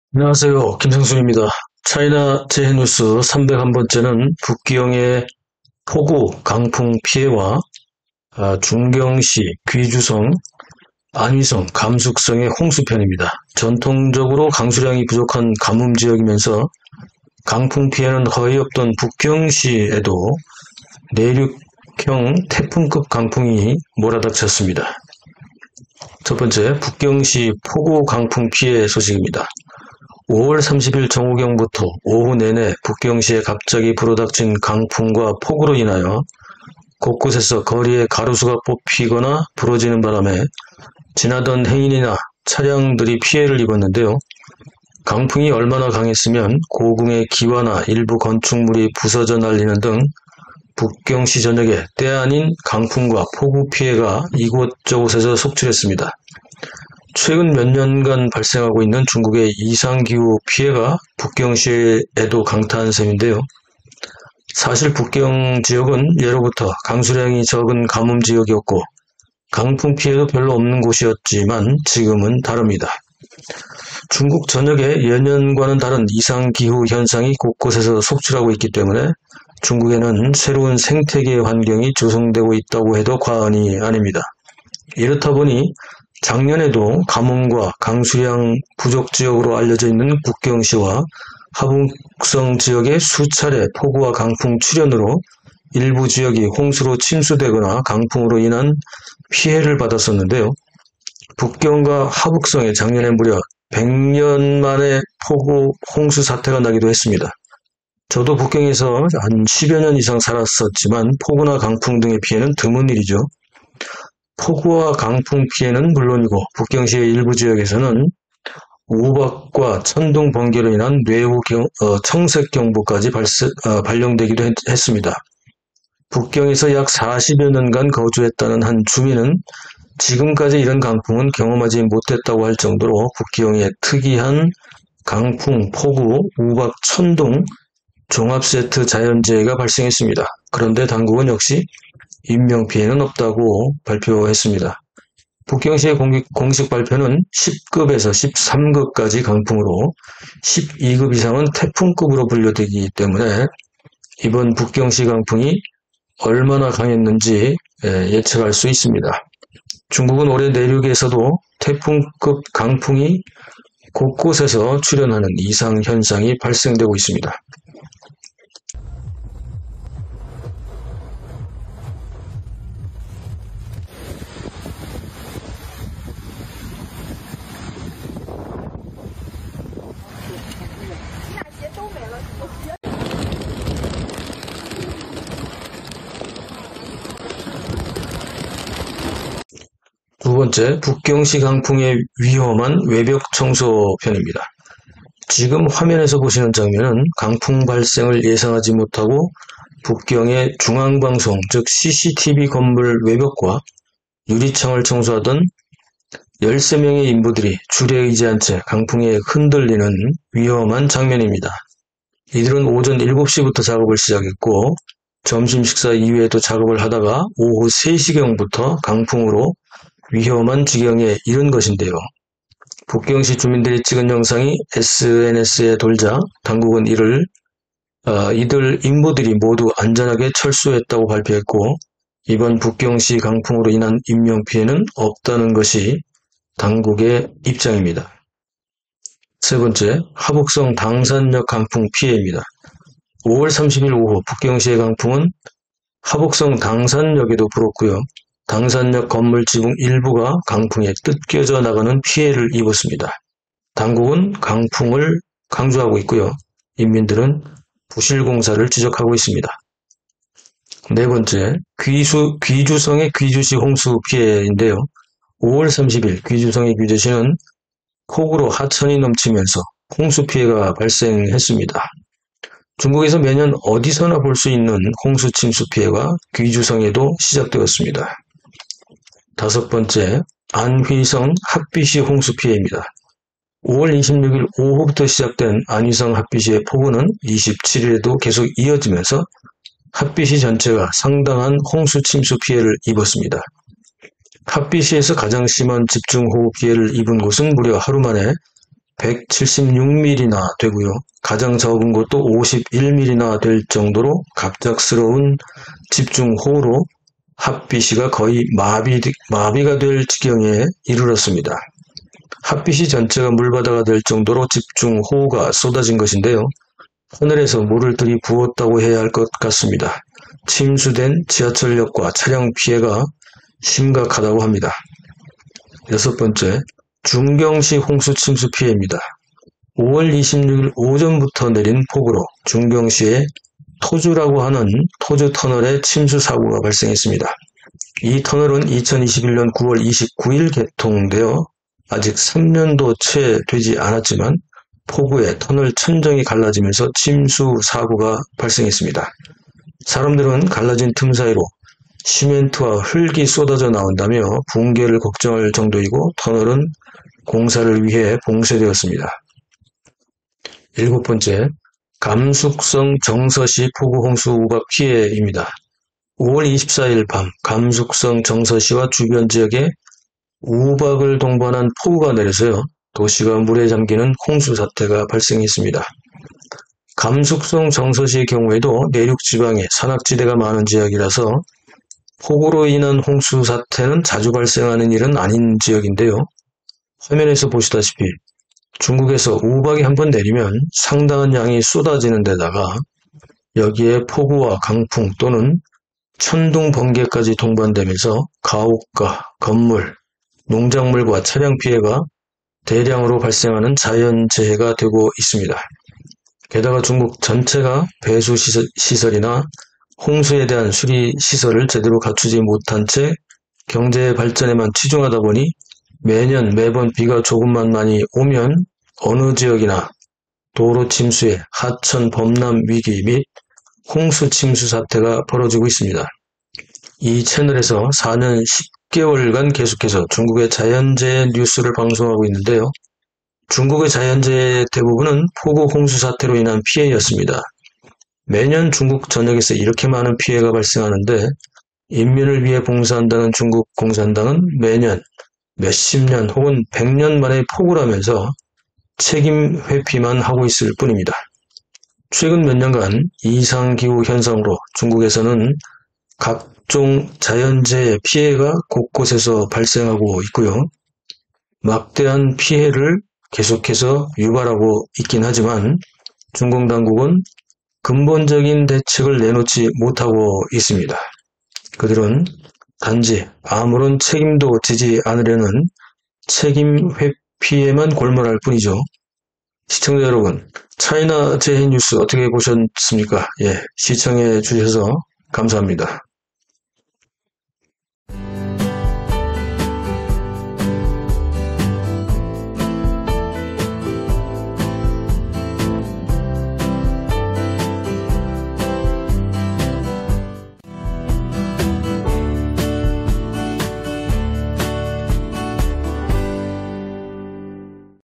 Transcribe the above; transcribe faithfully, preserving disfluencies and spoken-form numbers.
안녕하세요. 김성순입니다. 차이나 재해뉴스 삼백일 번째는 북기영의 폭우, 강풍 피해와 아, 중경시, 귀주성, 안위성, 감숙성의 홍수편입니다. 전통적으로 강수량이 부족한 가뭄 지역이면서 강풍 피해는 거의 없던 북경시에도 내륙형 태풍급 강풍이 몰아닥쳤습니다. 첫 번째, 북경시 폭우 강풍 피해 소식입니다. 오월 삼십일 정오경부터 오후 내내 북경시에 갑자기 불어닥친 강풍과 폭우로 인하여 곳곳에서 거리에 가로수가 뽑히거나 부러지는 바람에 지나던 행인이나 차량들이 피해를 입었는데요. 강풍이 얼마나 강했으면 고궁의 기와나 일부 건축물이 부서져 날리는 등 북경시 전역에 때 아닌 강풍과 폭우 피해가 이곳저곳에서 속출했습니다. 최근 몇 년간 발생하고 있는 중국의 이상기후 피해가 북경시에도 강타한 셈인데요. 사실 북경 지역은 예로부터 강수량이 적은 가뭄 지역이었고 강풍 피해도 별로 없는 곳이었지만 지금은 다릅니다. 중국 전역에 예년과는 다른 이상기후 현상이 곳곳에서 속출하고 있기 때문에 중국에는 새로운 생태계 환경이 조성되고 있다고 해도 과언이 아닙니다. 이렇다 보니 작년에도 가뭄과 강수량 부족 지역으로 알려져 있는 북경시와 하북성 지역의 수차례 폭우와 강풍 출현으로 일부 지역이 홍수로 침수되거나 강풍으로 인한 피해를 받았었는데요. 북경과 하북성에 작년에 무려 백 년 만에 폭우 홍수 사태가 나기도 했습니다. 저도 북경에서 한 십여 년 이상 살았었지만 폭우나 강풍 등의 피해는 드문 일이죠. 폭우와 강풍 피해는 물론이고 북경시의 일부 지역에서는 우박과 천둥 번개로 인한 뇌우 경, 어, 청색경보까지 발세, 어, 발령되기도 했, 했습니다. 북경에서 약 사십여 년간 거주했다는 한 주민은 지금까지 이런 강풍은 경험하지 못했다고 할 정도로 북기영에 특이한 강풍, 폭우, 우박, 천둥 종합세트 자연재해가 발생했습니다. 그런데 당국은 역시 인명피해는 없다고 발표했습니다. 북경시의 공식 발표는 십 급에서 십삼 급까지 강풍으로 십이 급 이상은 태풍급으로 분류되기 때문에 이번 북경시 강풍이 얼마나 강했는지 예측할 수 있습니다. 중국은 올해 내륙에서도 태풍급 강풍이 곳곳에서 출현하는 이상현상이 발생되고 있습니다. 두 번째, 북경시 강풍의 위험한 외벽 청소편입니다. 지금 화면에서 보시는 장면은 강풍 발생을 예상하지 못하고 북경의 중앙방송, 즉 씨씨티비 건물 외벽과 유리창을 청소하던 열세 명의 인부들이 줄에 의지한 채 강풍에 흔들리는 위험한 장면입니다. 이들은 오전 일곱 시부터 작업을 시작했고 점심 식사 이후에도 작업을 하다가 오후 세 시경부터 강풍으로 위험한 지경에 이른 것인데요. 북경시 주민들이 찍은 영상이 에스엔에스에 돌자 당국은 이를 어, 이들 인부들이 모두 안전하게 철수했다고 발표했고 이번 북경시 강풍으로 인한 인명피해는 없다는 것이 당국의 입장입니다. 세 번째, 하북성 당산역 강풍 피해입니다. 오월 삼십일 오후 북경시의 강풍은 하북성 당산역에도 불었고요. 당산역 건물 지붕 일부가 강풍에 뜯겨져 나가는 피해를 입었습니다. 당국은 강풍을 강조하고 있고요. 인민들은 부실공사를 지적하고 있습니다. 네 번째, 귀수, 귀주성의 귀주시 홍수 피해인데요. 오월 삼십일 귀주성의 귀주시는 폭우로 하천이 넘치면서 홍수 피해가 발생했습니다. 중국에서 매년 어디서나 볼 수 있는 홍수 침수 피해가 귀주성에도 시작되었습니다. 다섯 번째, 안휘성 핫빛이 홍수 피해입니다. 오월 이십육일 오후부터 시작된 안휘성 핫빛의 폭우는 이십칠일에도 계속 이어지면서 핫빛이 전체가 상당한 홍수 침수 피해를 입었습니다. 핫빛시에서 가장 심한 집중호우 피해를 입은 곳은 무려 하루 만에 백칠십육 밀리미터나 되고요. 가장 적은 곳도 오십일 밀리미터나 될 정도로 갑작스러운 집중호우로 핫빗이가 거의 마비, 마비가 될 지경에 이르렀습니다. 핫빗이 전체가 물바다가 될 정도로 집중호우가 쏟아진 것인데요. 하늘에서 물을 들이부었다고 해야 할 것 같습니다. 침수된 지하철역과 차량 피해가 심각하다고 합니다. 여섯 번째, 중경시 홍수 침수 피해입니다. 오월 이십육일 오전부터 내린 폭우로 중경시의 토주라고 하는 토주 터널에 침수 사고가 발생했습니다. 이 터널은 이천이십일년 구월 이십구일 개통되어 아직 삼 년도 채 되지 않았지만 폭우에 터널 천정이 갈라지면서 침수 사고가 발생했습니다. 사람들은 갈라진 틈 사이로 시멘트와 흙이 쏟아져 나온다며 붕괴를 걱정할 정도이고 터널은 공사를 위해 봉쇄되었습니다. 일곱 번째, 감숙성 정서시 폭우 홍수 우박 피해입니다. 오월 이십사일 밤 감숙성 정서시와 주변 지역에 우박을 동반한 폭우가 내려서요. 도시가 물에 잠기는 홍수 사태가 발생했습니다. 감숙성 정서시의 경우에도 내륙 지방에 산악지대가 많은 지역이라서 폭우로 인한 홍수 사태는 자주 발생하는 일은 아닌 지역인데요. 화면에서 보시다시피 중국에서 우박이 한번 내리면 상당한 양이 쏟아지는 데다가 여기에 폭우와 강풍 또는 천둥, 번개까지 동반되면서 가옥과 건물, 농작물과 차량 피해가 대량으로 발생하는 자연재해가 되고 있습니다. 게다가 중국 전체가 배수시설이나 홍수에 대한 수리시설을 제대로 갖추지 못한 채 경제 발전에만 치중하다 보니 매년 매번 비가 조금만 많이 오면 어느 지역이나 도로 침수에 하천 범람 위기 및 홍수 침수 사태가 벌어지고 있습니다. 이 채널에서 사 년 십 개월간 계속해서 중국의 자연재해 뉴스를 방송하고 있는데요. 중국의 자연재해 대부분은 폭우 홍수 사태로 인한 피해였습니다. 매년 중국 전역에서 이렇게 많은 피해가 발생하는데 인민을 위해 봉사한다는 중국 공산당은 매년 몇십 년 혹은 백 년 만에 폭우라면서 책임 회피만 하고 있을 뿐입니다. 최근 몇 년간 이상기후 현상으로 중국에서는 각종 자연재해 피해가 곳곳에서 발생하고 있고요. 막대한 피해를 계속해서 유발하고 있긴 하지만 중국 당국은 근본적인 대책을 내놓지 못하고 있습니다. 그들은 단지 아무런 책임도 지지 않으려는 책임 회피에만 골몰할 뿐이죠. 시청자 여러분, 차이나 재해 뉴스 어떻게 보셨습니까? 예, 시청해 주셔서 감사합니다.